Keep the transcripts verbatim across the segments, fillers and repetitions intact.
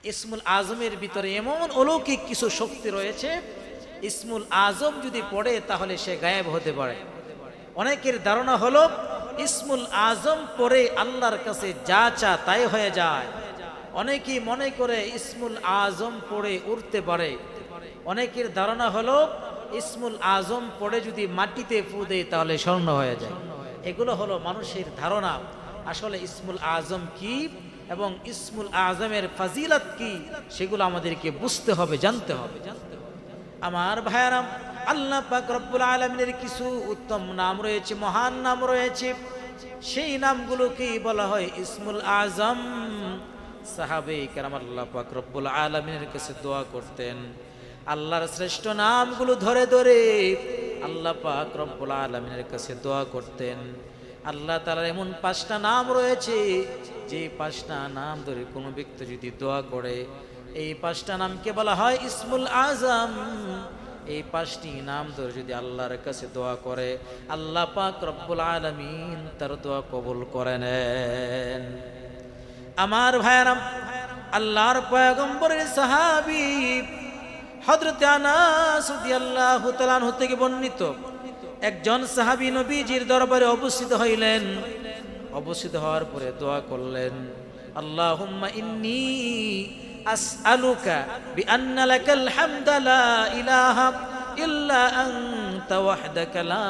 ইসমুল আজমের ভিতরে এমন অলৌকিক কিছু শক্তি রয়েছে, ইসমুল আজম যদি পড়ে তাহলে সে গায়েব হতে পারে। অনেকের ধারণা হলো ইসমুল আজম পড়ে আল্লাহর কাছে যা চা তাই হয়ে যায়। অনেকেই মনে করে ইসমুল আজম পড়ে উঠতে পারে। অনেকের ধারণা হলো ইসমুল আজম পড়ে যদি মাটিতে ফু দেয় তাহলে স্বর্ণ হয়ে যায়। এগুলো হলো মানুষের ধারণা। আসলে ইসমুল আজম কি এবং ইসমুল আজমের ফাজিলত কি সেগুলো আমাদেরকে বুঝতে হবে, জানতে হবে। আমার ভাইয়ারা, আল্লাহ পাক রব্বুল আলামিনের কিছু উত্তম নাম রয়েছে, মহান নাম রয়েছে। সেই নামগুলোকে বলা হয় ইসমুল আজম। সাহাবে কেরাম আল্লাহ পাক রব্বুল আলামিনের কাছে দোয়া করতেন। আল্লাহর শ্রেষ্ঠ নামগুলো ধরে ধরে আল্লাহ পাক রব্বুল আলামিনের কাছে দোয়া করতেন। আল্লাহ তাআলার এমন পাঁচটা নাম রয়েছে, যে পাঁচটা নাম ধরে কোনো ব্যক্তি যদি দোয়া করে, এই পাঁচটা নামকে বলা হয় ইসমুল আজম। এই পাঁচটি নাম ধরে যদি আল্লাহর কাছে দোয়া করে, আল্লাহ পাক রব্বুল আলামিন তার দোয়া কবুল করে নেন। আমার ভাইয়ারা, আল্লাহর পয়গম্বরের সাহাবী হযরত আনাস রাদিয়াল্লাহু তাআলা আনহু থেকে বর্ণিত, একজন সাহাবী নবীজির দরবারে উপস্থিত হইলেন। উপস্থিত হওয়ার পরে দোয়া করলেন, আল্লাহুম্মা ইন্নী আসআলুকা বিআন্না লাকাল হামদা লা ইলাহা ইল্লা আনতা ওয়াহদাকা লা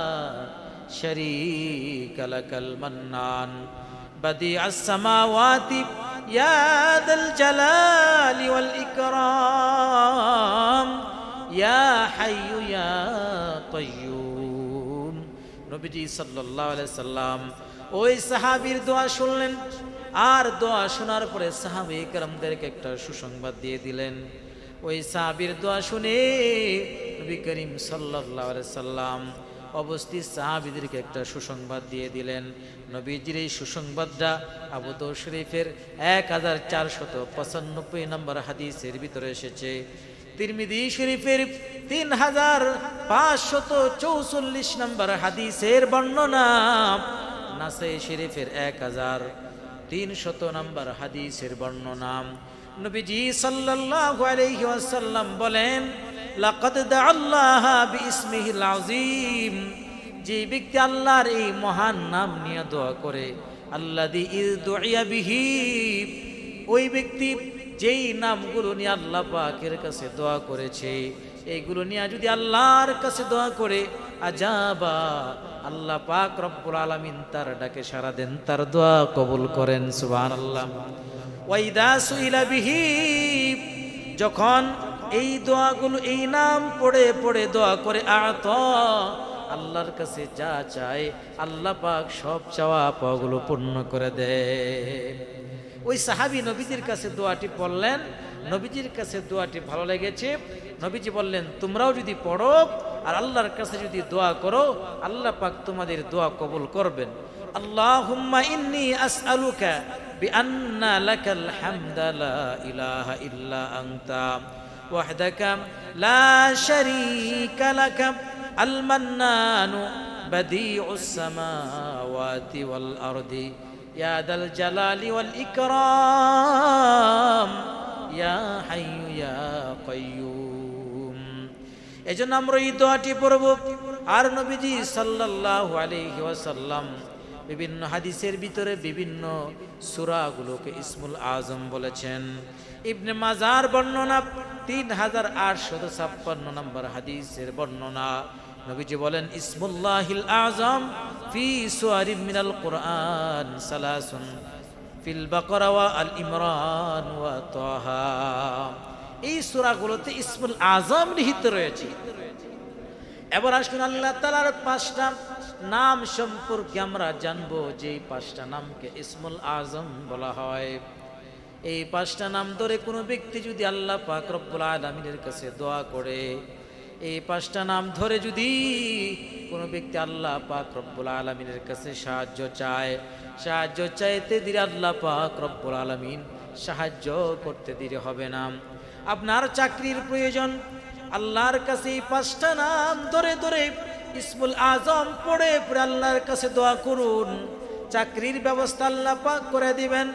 শারীকা লাকাল মান্নান বাদিআস সামাওয়াতি ইয়া যাল জালালি ওয়াল ইকরাম ইয়া হাইয়্যু ইয়া কাইয়্যুম। নবীজি সাল্লাল্লাহু আলাইহি সাল্লাম ওই সাহাবীর দোয়া শুনলেন, আর দোয়া শোনার পরে সাহাবী কেরামদেরকে একটা সুসংবাদ দিয়ে দিলেন। ওই সাহাবীর দোয়া শুনে নবী করিম সাল্লাল্লাহু আলাইহি সাল্লাম অবস্থিত সাহাবীদেরকে একটা সুসংবাদ দিয়ে দিলেন। নবীজির এই সুসংবাদটা আবু দাউদ শরীফের এক হাজার চারশত পঁচানব্বই নম্বর হাদিসের ভিতরে এসেছে। তিরমিজি শরীফের তিন হাজার পাঁচশত চৌচল্লিশ নম্বর হাদিসের বর্ণনা, নাসাই শরীফের এক হাজার তিনশত নম্বর হাদিসের বর্ণনা। নবীজি সাল্লাল্লাহু আলাইহি ওয়াসাল্লাম বলেন, লাকাদ দাআল্লাহা বিইসমিহিল আযীম। যে ব্যক্তি আল্লাহর এই মহান নাম নিয়ে দোয়া করে, আল্লাযী ইয দুইয়া বিহি, ওই ব্যক্তি যেই নামগুলো নিয়ে আল্লাহ পাকের কাছে দোয়া করেছে, এইগুলো নিয়ে যদি আল্লাহর কাছে দোয়া করে, আজাবা, আল্লাহ পাক রব্বুল আলামিন তার ডাকে সাড়া দেন, তার দোয়া কবুল করেন। সুবহানাল্লাহ। ওয়া ইযা সুইলা বিহি, যখন এই দোয়াগুলো, এই নাম পড়ে পড়ে দোয়া করে, আতা, আল্লাহর কাছে যা চায় আল্লাহ পাক সব চাওয়া পাওয়াগুলো পূর্ণ করে দেয়। ওই সাহাবী নবীজির কাছে দোয়াটি পড়লেন, নবীজির কাছে দোয়াটি ভালো লেগেছে। নবীজি বললেন, তোমরাও যদি পড়ো আর আল্লাহর কাছে যদি দোয়া করো, আল্লাহ পাক তোমাদের দোয়া কবুল করবেন। আল্লাহুম্মা ইন্নী আসআলুকা বিআন্না লাকাল হামদা লা ইলাহা ইল্লা আনতা ওয়াহদাকা লা শারীকা লাকা আল মান্নানু বাদিউস সামাওয়াতি ওয়াল আরদি ইয়া যাল জালালি ওয়াল ইকরাম ইয়া হাইয়্যু ইয়া কাইয়্যুম। এজন্য আমরা এই দোয়াটি পড়ব। আর নবীজি সাল্লাল্লাহু আলাইহি ওয়াসাল্লাম বিভিন্ন হাদিসের ভিতরে বিভিন্ন সূরাগুলোকে ইসমুল আজম বলেছেন। ইবনে মাজার বর্ণনা তিন হাজার আটশত ছাপ্পান্ন নম্বর হাদিসের বর্ণনা, নবীজি বলেন, ইসমুল্লাহিল আযম ফি সুওয়ারিম মিনাল কুরআন সালাসুন ফিল বাকারা ওয়া আল ইমরান ওয়া তাহা। এই সূরাগুলোতে ইসমুল আযম নিহিত রয়েছে। এবার আসুন আল্লাহ তাআলার পাঁচটা নাম সম্পর্কে আমরা জানবো, যে পাঁচটা নামকে ইসমুল আযম বলা হয়। এই পাঁচটা নাম ধরে কোনো ব্যক্তি যদি আল্লাহ পাক রব্বুল আলামিনের কাছে দোয়া করে, এই পাঁচটা নাম ধরে যদি কোনো ব্যক্তি আল্লাহ পাক রব্বুল আলামিনের কাছে সাহায্য চায়, সাহায্য চাইতে দেরি আল্লাহ পাক রব্বুল আলামিন সাহায্য করতে দেরি হবে না। আপনার চাকরির প্রয়োজন, আল্লাহর কাছে এই পাঁচটা নাম ধরে ধরে ইসমুল আজম পড়ে পড়ে আল্লাহর কাছে দোয়া করুন, চাকরির ব্যবস্থা আল্লাহ পাক করে দিবেন।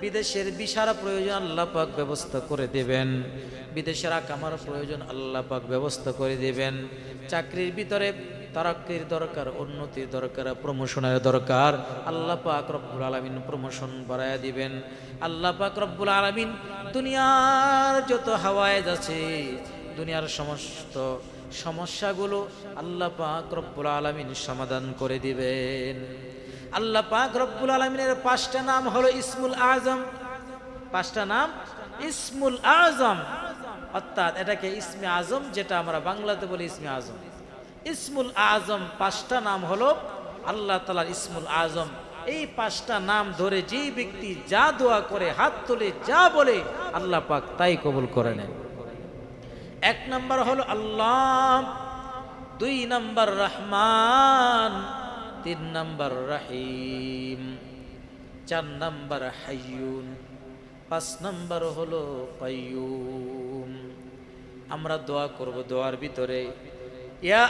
বিদেশের ভিসার প্রয়োজন আল্লাহ পাক ব্যবস্থা করে দেবেন, বিদেশের আকামার প্রয়োজন আল্লাহ পাক ব্যবস্থা করে দেবেন। চাকরির ভিতরে তারাক্কির দরকার, উন্নতির দরকার, প্রমোশনের দরকার, আল্লাহ পাক রব্বুল আলামিন প্রমোশন বাড়ায়া দিবেন। আল্লাহ পাক রব্বুল আলামিন দুনিয়ার যত হাওয়ায়েজ আছে, দুনিয়ার সমস্ত সমস্যাগুলো আল্লাহ পাক রব্বুল আলামিন সমাধান করে দিবেন। আল্লাহ পাক রব্বুল আলামিনের পাঁচটা নাম হলো ইসমুল আজম। পাঁচটা নাম ইসমুল আজম, অর্থাৎ এটাকে ইসমে আজম, যেটা আমরা বাংলাতে বলি ইসমে আজম। ইসমুল আজম পাঁচটা নাম হলো আল্লাহ তাআলার ইসমুল আজম। এই পাঁচটা নাম ধরে যেই ব্যক্তি যা দোয়া করে, হাত তুলে যা বলে, আল্লাহ পাক তাই কবুল করে নেন। এক নাম্বার হলো আল্লাহ, দুই নাম্বার রহমান, তিন নাম্বার রহিম, চার নাম্বার হাইয়ুন, পাঁচ নাম্বার হলো কাইয়ুম। আমরা দোয়া করব, দোয়ার ভিতরে ইয়া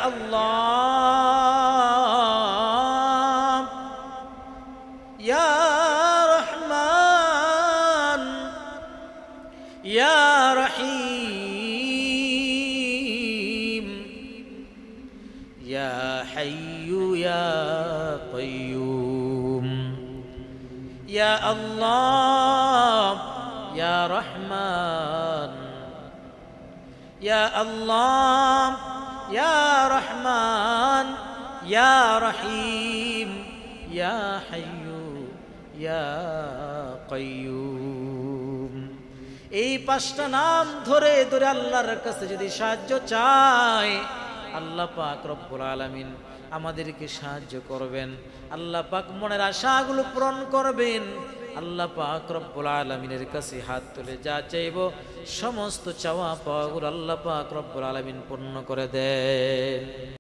আল্লাহ, ইয়া রহমান, ইয়া রহিম, ইয়া হাইয়ু ইয়া কাইয়ুম। ইয়া আল্লাহ, ইয়া রহমান, ইয়া আল্লাহ, ইয়া রহমান, ইয়া রহিম, ইয়া হাইয়ু ইয়া কাইয়ুম। এই পাঁচটা নাম ধরে ধরে আল্লাহর কাছে যদি সাহায্য চায়, আল্লাহ পাক রব্বুল আলামিন আমাদেরকে সাহায্য করবেন। আল্লাহ পাক মনের আশাগুলো পূরণ করবেন। আল্লাহ পাক রব্বুল আলামিনের কাছে হাত তুলে যা চাইব, সমস্ত চাওয়া পাওয়াগুলো আল্লাহ পাক রব্বুল আলামিন পূর্ণ করে দেন।